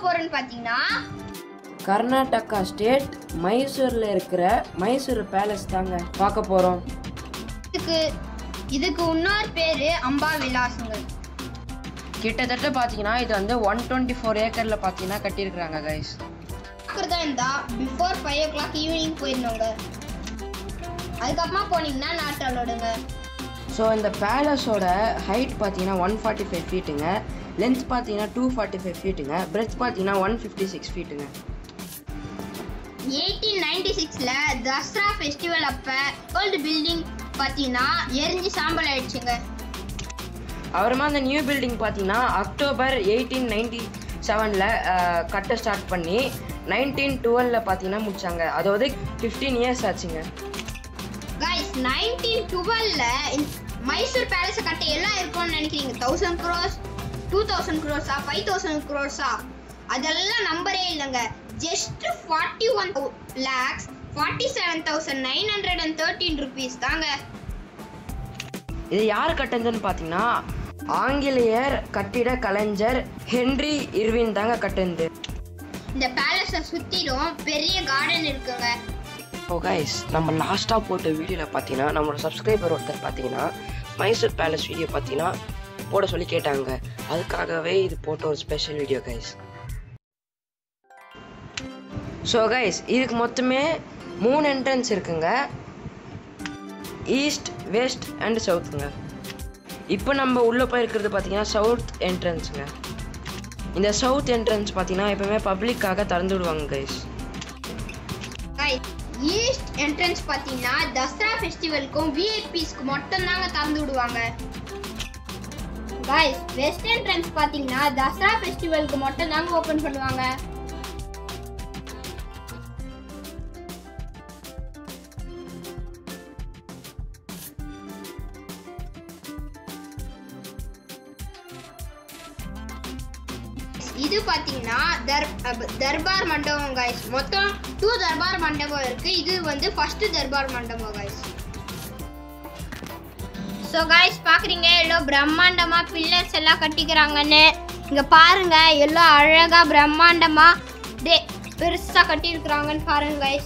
போறோம்னு பாத்தீங்கன்னா கர்நாடகா ஸ்டேட் மைசூர்ல இருக்கிற மைசூர் பேலஸ் தாங்க பார்க்க போறோம். இதுக்கு இன்னொரு பேரு அம்பா விலாசுங்க. கிட்டத்தட்ட பாத்தீங்கன்னா இது வந்து 124 ஏக்கர்ல பாத்தீங்கன்னா கட்டியிருக்காங்க கைஸ். பார்க்கறதா இருந்தா பிஃபோர் 5 o'clock ஈவினிங் போயிடணுங்க. அதுக்கப்புறமா போனீங்கன்னா நாட் அலோடுங்க. ஸோ இந்த பேலஸோட ஹைட் பார்த்தீங்கன்னா 145 ஃபீட்டுங்க, லென்த் பார்த்தீங்கன்னா 245 ஃபீட்டுங்க, பிரெத் பார்த்தீங்கன்னா 156 ஃபீட்டுங்க. 1896ல தசரா ஃபெஸ்டிவல் அப்ப ஓல்டு பில்டிங் பார்த்தீங்கன்னா எரிஞ்சு சாம்பல் ஆயிடுச்சுங்க. அப்புறமா அந்த நியூ பில்டிங் பார்த்தீங்கன்னா அக்டோபர் 1897ல கட்ட ஸ்டார்ட் பண்ணி 1912ல பார்த்தீங்கன்னா முடிச்சாங்க. அதாவது 15 இயர்ஸ் ஆச்சுங்க. கைஸ் 1912ல மைசூர் பேலஸ் கட்ட எல்லாம் இருக்கும்னு நினைக்கிறீங்க? 1000 crores 2000 crores 5000 crores அதெல்லாம் நம்பரே இல்லைங்க. ஜஸ்ட் 41,47,913 rupees தாங்க. இது யார் கட்டுனதுன்னு பார்த்தீங்கன்னா ஆங்கிலேயர் கட்டிட கலைஞர் ஹென்றி இர்வின் தாங்க கட்டுனது. இந்த பேலஸை சுத்திலும் பெரிய கார்டன் இருக்குங்க. ஓ கைஸ், நம்ம லாஸ்ட்டாக போட்ட வீடியோவில் பார்த்தீங்கன்னா நம்மளோட சப்ஸ்கிரைபர் ஒருத்தர் பார்த்தீங்கன்னா மைசூர் பேலஸ் வீடியோ பார்த்தீங்கன்னா போட சொல்லி கேட்டாங்க. அதுக்காகவே இது போட்ட ஒரு special video guys. So guys, இதுக்கு மொத்தமே 3 என்ட்ரன்ஸ் இருக்குங்க, ஈஸ்ட், வெஸ்ட் அண்ட் சவுத்துங்க. இப்போ நம்ம உள்ளே போயிருக்கிறது பார்த்தீங்கன்னா சவுத் என்ட்ரன்ஸுங்க. இந்த சவுத் என்ட்ரன்ஸ் பார்த்தீங்கன்னா எப்பவுமே பப்ளிக்காக திறந்து விடுவாங்க கைஸ். ஈஸ்ட் என்ட்ரன்ஸ் பார்த்தீங்கன்னா தசரா ஃபெஸ்டிவலுக்கும் விஐபிஸ்க்கு மட்டும் தாங்க திறந்து விடுவாங்க. கைஸ் வெஸ்ட் என்ட்ரன்ஸ் பார்த்தீங்கன்னா தசரா ஃபெஸ்டிவலுக்கு மட்டும் தாங்க ஓபன் பண்ணுவாங்க. இது பாத்தீங்கன்னா தர்பார் மண்டபம் கைஸ். மொத்தம் 2 தர்பார் மண்டபம் இருக்கு. இது வந்து ஃபர்ஸ்ட் தர்பார் மண்டபம் கைஸ். சோ கைஸ் பாக்குறீங்க எல்லோ பிரம்மாண்டமா பில்லர்ஸ் எல்லாம் கட்டிக்கிறாங்கன்னு. இங்க பாருங்க எல்லோ அழகா பிரம்மாண்டமா பெருசா கட்டி இருக்காங்கன்னு பாருங்க கைஸ்.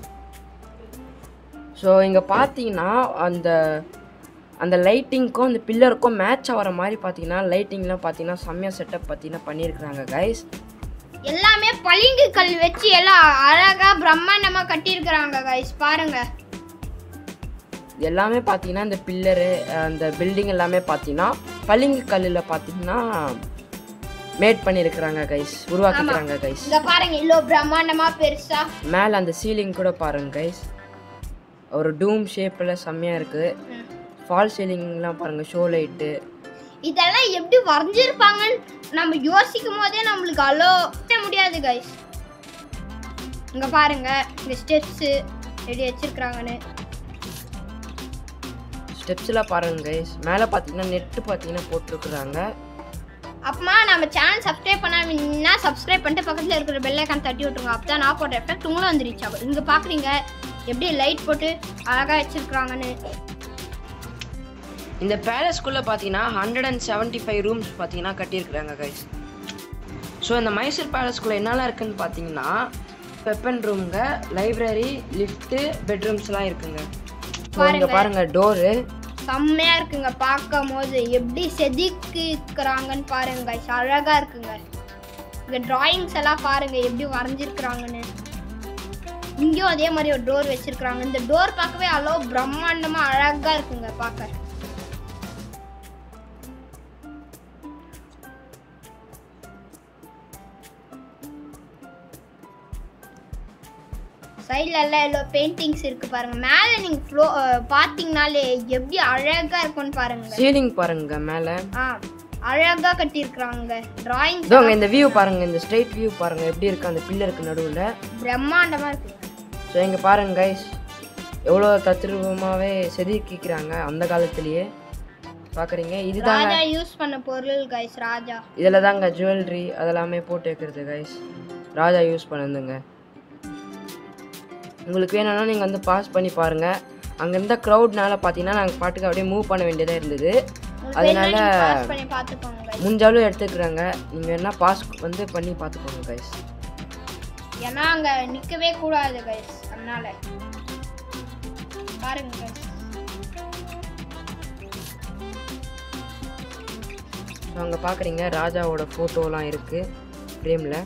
ஸோ இங்கே பார்த்தீங்கன்னா அந்த லைட்டிங்க்கும் அந்த பில்லருக்கும் மேட்ச் ஆகிற மாதிரி பார்த்தீங்கன்னா லைட்டிங்லாம் பார்த்தீங்கன்னா செம்மையாக செட்டப் பார்த்தீங்கன்னா பண்ணியிருக்கிறாங்க கைஸ். எல்லாமே பளிங்கு கல் வச்சு எல்லாம் அழகா பிரம்மாண்டமா கட்டியிருக்கிறாங்க கைஸ். பாருங்க எல்லாமே பார்த்தீங்கன்னா இந்த பில்லரு அந்த பில்டிங் எல்லாமே பார்த்தீங்கன்னா பளிங்கு கல்லில் பார்த்தீங்கன்னா மேட் பண்ணியிருக்கிறாங்க கைஸ், உருவாக்கிக்கிறாங்க கைஸ். இங்க பாருங்க இவ்வளோ பிரம்மாண்டமா பெருசா. மேலே அந்த சீலிங் கூட பாருங்க கைஸ், ஒரு டூம் ஷேப்பில் செம்மையாக இருக்குது. ஃபால் சீலிங்லாம் பாருங்க, ஷோ லைட்டு. இதெல்லாம் எப்படி வரைஞ்சிருப்பாங்கன்னு நம்ம யோசிக்கும் போதே நம்மளுக்கு அலோ முடியாது கைஸ். இங்க பாருங்க இந்த ஸ்டெப்ஸ் எப்படி வச்சிருக்காங்கன்னு. ஸ்டெப்ஸ்லாம் பாருங்க கைஸ். மேலே பார்த்தீங்கன்னா நெட்டு பார்த்தீங்கன்னா போட்டிருக்குறாங்க. அப்புறமா நம்ம சேனல் சப்ஸ்கிரைப் பண்ணாமன்னா சப்ஸ்கிரைப் பண்ணிட்டு பக்கத்தில் இருக்கிற பெல் ஐக்கான் தட்டி விட்டுருங்க. அப்போ தான் நான் போடுற எஃபெக்ட் உங்களும் வந்து ரீச் ஆகும். இங்கே பார்க்குறீங்க எப்படி லைட் போட்டு அழகாக வச்சிருக்காங்கன்னு. இந்த பேலஸ்குள்ளே பார்த்தீங்கன்னா 175 ரூம்ஸ் பார்த்தீங்கன்னா கட்டியிருக்கிறாங்க கைஸ். ஸோ இந்த மைசூர் பேலஸ்குள்ளே என்னெல்லாம் இருக்குதுன்னு பார்த்தீங்கன்னா வெப்பன் ரூம்ங்க, லைப்ரரி, லிஃப்ட்டு, பெட்ரூம்ஸ்லாம் இருக்குங்க. இங்கே பாருங்க டோரு செம்மையா இருக்குங்க. பார்க்கும் போது எப்படி செதுக்கிக்கிறாங்கன்னு பாருங்க கைஸ், அழகா இருக்குங்க. இங்க டிராயிங்ஸ் எல்லாம் பாருங்க எப்படி வரைஞ்சிருக்கிறாங்கன்னு. இங்கேயும் அதே மாதிரி ஒரு டோர் வச்சிருக்காங்க. இந்த டோர் பார்க்கவே அவ்வளோ பிரம்மாண்டமா அழகா இருக்குங்க பார்க்க. சைடுல எல்லாம் எல்லோ பெயிண்டிங்ஸ் இருக்கு பாருங்க. மேல நீங்க பாத்தீங்கனாலே எப்படி அழகா இருக்கும்னு பாருங்க. சீலிங் பாருங்க மேலே அழகா கட்டி இருக்காங்க. டிராயிங் இந்த வியூ பாருங்க, இந்த ஸ்ட்ரைட் வியூ பாருங்க எப்படி இருக்கு அந்த பில்லருக்கு நடுவில், பிரம்மாண்டமா இருக்கு. ஸோ இங்கே பாருங்க கைஸ் எவ்வளோ தத்ரூபமாகவே செதுக்கிக்கிறாங்க அந்த காலத்திலேயே. பார்க்குறீங்க இதுதான் ராஜா யூஸ் பண்ண பொருள் கைஸ். ராஜா இதில் தாங்க ஜுவல்லரி அதெல்லாமே போட்டு வைக்கிறது கைஸ். ராஜா யூஸ் பண்ணதுங்க. உங்களுக்கு வேணும்னா நீங்கள் வந்து பாஸ் பண்ணி பாருங்கள். அங்கே இருந்த க்ரௌட்னால பார்த்தீங்கன்னா நாங்கள் பாட்டுக்கு அப்படியே மூவ் பண்ண வேண்டியதாக இருந்தது. அதனால பாஸ் பண்ணி பார்த்துக்கோங்க. முடிஞ்சாலும் எடுத்துக்கிறாங்க. நீங்கள் என்ன பாஸ் வந்து பண்ணி பார்த்துக்கோங்க கைஸ். ஏன்னா அங்கே நிற்கவே கூடாது கைஸ், அதனால பாருங்க கைஸ். ஸோ அங்கே பார்க்குறீங்க ராஜாவோட ஃபோட்டோலாம் இருக்குது ஃப்ரேமில்.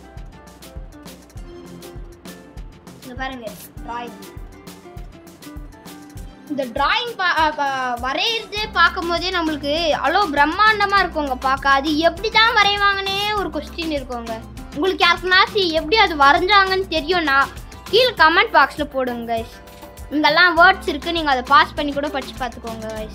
இங்கே பாருங்க டிராயிங். இந்த டிராயிங் வரையிறதே பார்க்கும் போதே நம்மளுக்கு அவ்வளோ பிரம்மாண்டமாக இருக்குங்க பார்க்க. அது எப்படி தான் வரைவாங்கன்னே ஒரு கொஸ்டின் இருக்குங்க. உங்களுக்கு யாருக்குனாச்சு எப்படி அது வரைஞ்சாங்கன்னு தெரியும்னா கீழே கமெண்ட் பாக்ஸில் போடுங்க கைஸ். இங்கெல்லாம் வேர்ட்ஸ் இருக்குது, நீங்கள் அதை பாஸ் பண்ணி கூட படித்து பார்த்துக்கோங்க கைஸ்.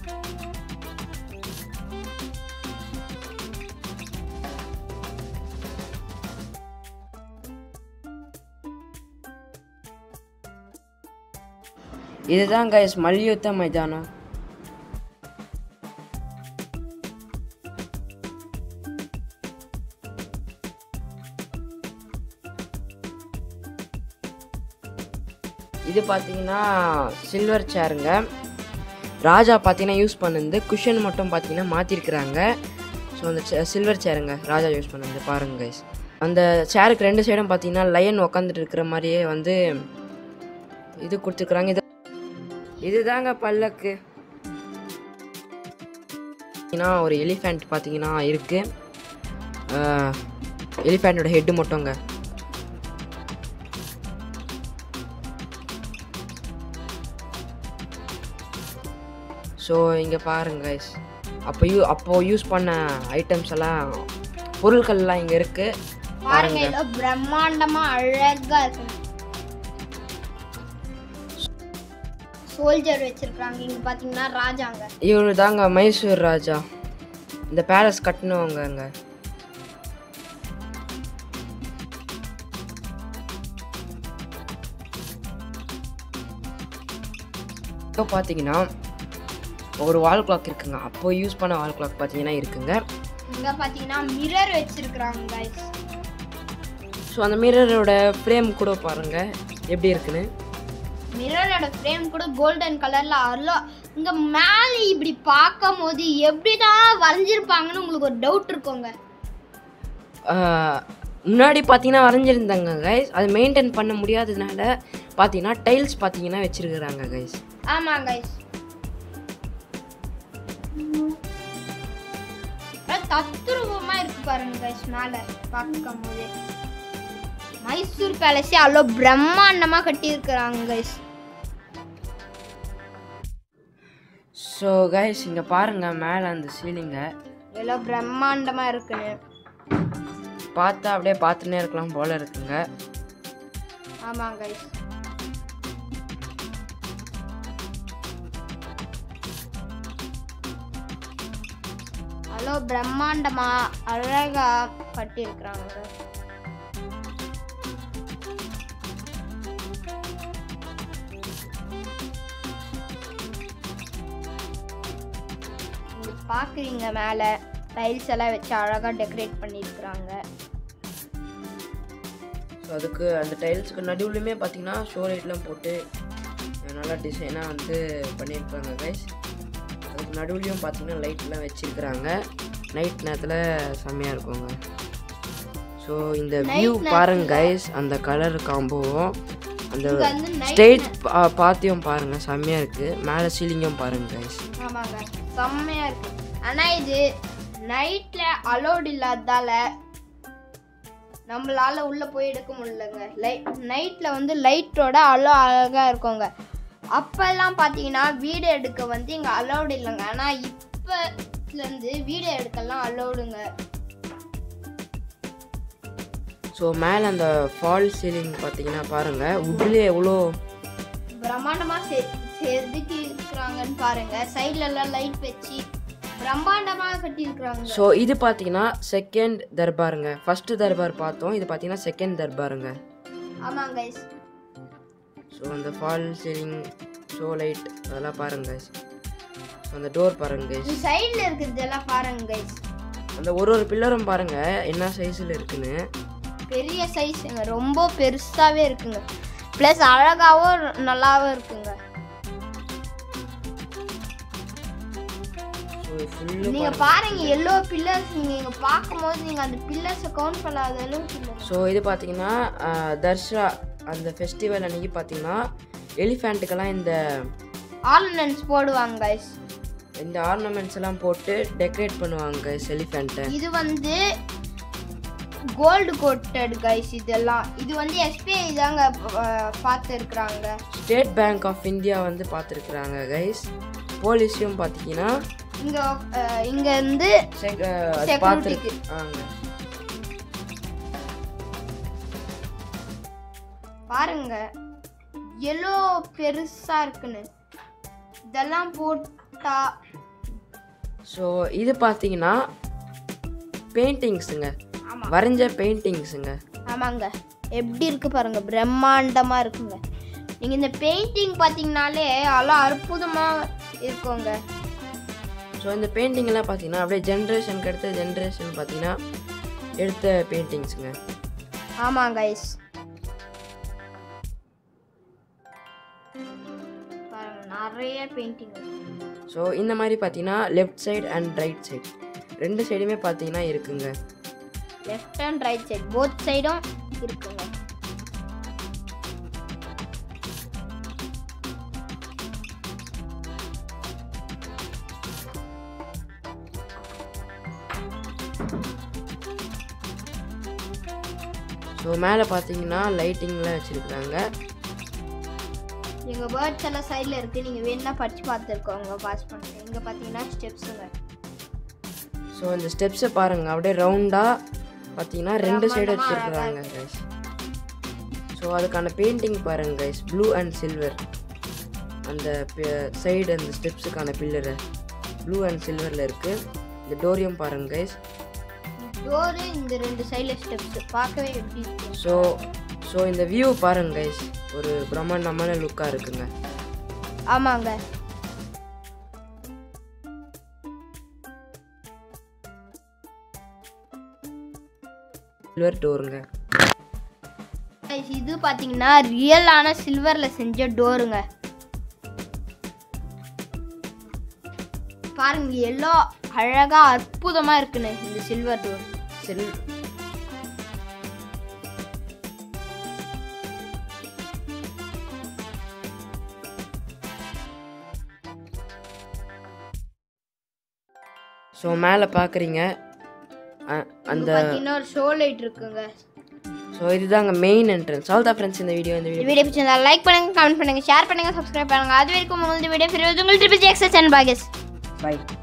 இதுதான் கைஸ் மல்யுத்த மைதானம். இது பார்த்தீங்கன்னா சில்வர் சேருங்க. ராஜா பார்த்தீங்கன்னா யூஸ் பண்ணது குஷன் மட்டும் பார்த்தீங்கன்னா மாற்றிருக்கிறாங்க. ஸோ அந்த சில்வர் சேருங்க ராஜா யூஸ் பண்ணது பாருங்க கைஸ். அந்த சேருக்கு 2 சைடும் பார்த்தீங்கன்னா லயன் உக்காந்துட்டு இருக்கிற மாதிரியே வந்து இது கொடுத்துருக்குறாங்க. இதுதாங்க பல்லக்கு. ஒரு எலிஃபேண்ட் பார்த்தீங்கன்னா இருக்கு. எலிஃபேண்டோட ஹெட்டு மட்டுங்க. ஸோ இங்கே பாருங்க கைஸ், அப்போ யூஸ் பண்ண ஐட்டம்ஸ் எல்லாம் பொருட்கள்லாம் இங்கே இருக்கு பாருங்க. பிரம்மாண்டமா அழகா இருக்கு. சோல்ஜர் வச்சிருக்காங்க. இங்க பாத்தீங்கன்னா ராஜாங்க. இவரு தாங்க மைசூர் ராஜா. இந்த பேலஸ் கட்டினவங்க. அங்க இப்போ பார்த்தீங்கன்னா ஒரு வால் கிளாக் இருக்குங்க. அப்போ யூஸ் பண்ண வால் கிளாக் பார்த்தீங்கன்னா இருக்குங்க. இங்க பார்த்தீங்கன்னா மிரர் வச்சிருக்காங்க गाइस. ஸோ அந்த மிரரோட ஃப்ரேம் கூட பாருங்க எப்படி இருக்குன்னு. மிரரோட ஃப்ரேம் கூட கோல்டன் கலர்ல அவ்வளோ. இங்க மேலே இப்படி பார்க்கும்போது எப்படி தான் வரைஞ்சிருப்பாங்கன்னு உங்களுக்கு ஒரு டவுட் இருக்குங்க. முன்னாடி பார்த்தீங்கன்னா வரைஞ்சிருந்தாங்க கைஸ். அது மெயின்டைன் பண்ண முடியாததுனால பார்த்தீங்கன்னா டைல்ஸ் பார்த்தீங்கன்னா வச்சிருக்கிறாங்க கைஸ். ஆமாம் கைஸ். தத்ரூபமா இருக்கு பாருங்க கைஸ். மேலே பார்க்கும்போது மைசூர் பேலஸே அவ்வளோ பிரம்மாண்டமாக கட்டியிருக்கிறாங்க கைஸ். ஸோ கைஸ் இங்கே பாருங்க மேலே அந்த சீலிங்க எவ்வளோ பிரம்மாண்டமாக இருக்குன்னு பார்த்தா அப்படியே பார்த்துன்னே இருக்கலாம் போல இருக்குங்க. ஆமாம் கைஸ். அவ்வளோ பிரம்மாண்டமாக அழகாக கட்டியிருக்கிறாங்க. பார்க்குறீங்க மேலே டைல்ஸ் எல்லாம் வச்சு அழகாக டெக்கரேட் பண்ணியிருக்கிறாங்க. ஸோ அதுக்கு அந்த டைல்ஸுக்கு நடுவுலையுமே பார்த்தீங்கன்னா ஷோ லைட்லாம் போட்டு நல்லா டிசைனாக வந்து பண்ணியிருக்காங்க கைஸ். அதுக்கு நடுவுலையும் பார்த்தீங்கன்னா லைட்லாம் வச்சுருக்குறாங்க. நைட் நேரத்தில் செம்மையாக இருக்குங்க. ஸோ இந்த வியூ பாருங்க கைஸ். அந்த கலர் காம்போவும் அந்த ஸ்டேஜ் பார்த்தியும் பாருங்கள் செம்மையாக இருக்குது. மேலே சீலிங்கும் பாருங்க கைஸ். ஆமாங்க செம்மையாக இருக்குது. ஆனால் இது நைட்டில் அலோடு இல்லாததால் நம்மளால் உள்ளே போய் எடுக்க முடியலங்க. நைட்டில் வந்து லைட்டோட அவ்வளோ அழகாக இருக்குங்க. அப்போல்லாம் பார்த்தீங்கன்னா வீடியோ எடுக்க வந்து இங்கே அலோடு இல்லைங்க. ஆனால் இப்போலேருந்து வீடியோ எடுக்கலாம் அலோடுங்க. ஸோ மேலே அந்த ஃபால் சீலிங் பார்த்தீங்கன்னா பாருங்கள் உட்லேயே எவ்வளோ பிரம்மாண்டமாக செதுக்கி இருக்கிறாங்கன்னு பாருங்கள். சைட்லலாம் லைட் வச்சு பிரம்மாண்டமாக கட்டியிருக்கிறாங்க. ஸோ இது பார்த்தீங்கன்னா செகண்ட் தர்பாருங்க. ஃபர்ஸ்ட் தர்பார் பார்த்தோம். இது பார்த்தீங்கன்னா செகண்ட் தர்பாருங்க. ஆமாங்க கைஸ். ஸோ அந்த ஃபால் சீலிங் ஷோ லைட் அதெல்லாம் பாருங்க கைஸ். அந்த டோர் பாருங்க கைஸ். சைடில் இருக்கிறதெல்லாம் பாருங்க கைஸ். அந்த ஒரு பில்லரும் பாருங்க என்ன சைஸில் இருக்குன்னு. பெரிய சைஸுங்க, ரொம்ப பெருசாகவே இருக்குங்க. ப்ளஸ் அழகாகவும் நல்லாவும் இருக்குங்க. ஸோ ஃபுல்லு நீங்க பாருங்க எல்லோ பில்லர்ஸ் நீங்க பாக்கும்போது நீங்க அந்த பில்லர்ஸை கவுண்ட் பண்ணாத அளவுக்கு இல்லை. ஸோ இது பார்த்தீங்கன்னா தர்ஷா அந்த ஃபெஸ்டிவல் அன்னைக்கு பார்த்தீங்கன்னா எலிஃபெண்ட்டுக்கெல்லாம் இந்த ஆர்னமெண்ட்ஸ் போடுவாங்க கைஸ். இந்த ஆர்னமெண்ட்ஸ் எல்லாம் போட்டு டெக்கரேட் பண்ணுவாங்க கைஸ் எலிஃபெண்ட்டை. இது வந்து கோல்டு கோட்டட் கைஸ். இதெல்லாம் இது வந்து எஸ்பிஐ தாங்க பார்த்துருக்குறாங்க. ஸ்டேட் பேங்க் ஆஃப் இந்தியா வந்து பார்த்துருக்குறாங்க கைஸ். போலீஸையும் பார்த்தீங்கன்னா இங்க இருந்து பார்த்துருக்கு. பாருங்க எல்லோ பெருசா இருக்குன்னு இதெல்லாம் போட்டா. ஸோ இது பார்த்தீங்கன்னா பெயிண்டிங்ஸுங்க, வரைஞ்ச பெயிண்டிங்ஸுங்க. ஆமாங்க, எப்படி இருக்கு பாருங்க, பிரம்மாண்டமா இருக்குங்க. நீங்க இந்த பெயிண்டிங் பார்த்தீங்கனாலே அதெல்லாம் அற்புதமா இருக்குங்க. ஸோ இந்த பெயிண்டிங்லாம் பார்த்தீங்கன்னா அப்படியே ஜென்ரேஷனுக்கு அடுத்த ஜென்ரேஷன் பார்த்தீங்கன்னா எடுத்த பெயிண்டிங்ஸுங்க. ஆமாம் கைஸ், நிறைய பெயிண்டிங். ஸோ இந்த மாதிரி பார்த்தீங்கன்னா left side and right side ரெண்டு சைடுமே பார்த்தீங்கன்னா இருக்குங்க. Left and right side both சைடும் இருக்குங்க. ஸோ மேலே பார்த்தீங்கன்னா லைட்டிங்லாம் வச்சுருக்குறாங்க. எங்கள் பேர்ட்ஸ் எல்லாம் சைடில் இருக்குது, நீங்கள் வேணுன்னா படித்து பார்த்துருக்கோங்க, பாஸ் பண்ணுங்க. இங்கே பார்த்தீங்கன்னா ஸ்டெப்ஸுங்க. ஸோ இந்த ஸ்டெப்ஸை பாருங்கள், அப்படியே ரவுண்டாக பார்த்தீங்கன்னா ரெண்டு சைடு வச்சுருக்குறாங்க கைஸ். ஸோ அதுக்கான பெயிண்டிங் பாருங்கள் கைஸ், ப்ளூ அண்ட் சில்வர். அந்த சைடு அந்த ஸ்டெப்ஸுக்கான பில்லரு ப்ளூ அண்ட் சில்வரில் இருக்குது. இந்த டோரியம் பாருங்கள் கைஸ், டோரு இந்த ரெண்டு சைடில் ஸ்டெப்ஸ் பார்க்கவே எப்படி இருக்கு. ஸோ இந்த வியூ பாருங்க கைஸ், ஒரு பிரம்மாண்டமான லுக்காக இருக்குங்க. ஆமாங்க, சில்வர் டோருங்க. இது பார்த்தீங்கன்னா ரியலான சில்வரில் செஞ்ச டோருங்க. பாருங்க எல்லோ அழகா அற்புதமா இருக்குன்னு இந்த சில்வர் டோர். ஸோ மேலே பார்க்குறீங்க அந்த இன்னொரு ஷோ லைட் இருக்குங்க. ஸோ இதுதாங்க மெயின் என்ட்ரன்ஸ். ஆல் தான் ஃப்ரெண்ட்ஸ், இந்த வீடியோ பிடிச்சிருந்தா லைக் பண்ணுங்க, கமெண்ட் பண்ணுங்க, ஷேர் பண்ணுங்க, சப்ஸ்கிரைப் பண்ணுங்க. அது வரைக்கும் உங்களுக்கு வீடியோ உங்களுக்கு திருப்பி எக்ஸஸ் அண்ட் பாகஸ். பை.